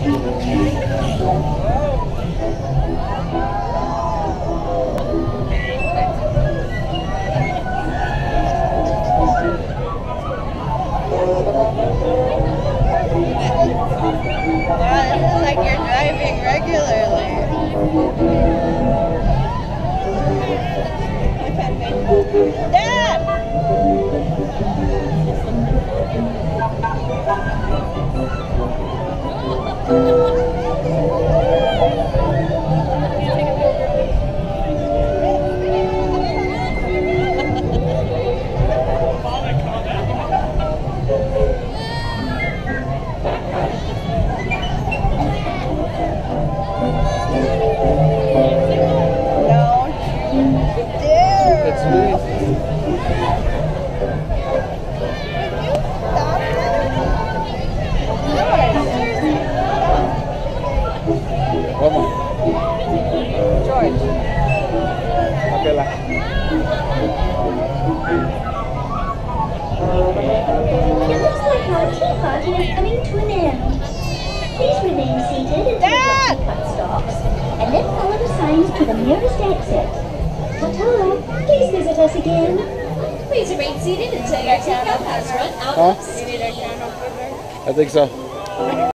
Wow, this is like you're driving regularly. Dad! Vamos. George. Okay lang. It looks like our tea party is coming to an end. Please remain seated until your teapot stops, and then follow the signs to the nearest exit. Tata, please visit us again. Please remain seated until your teacup has run out of steam. I think so.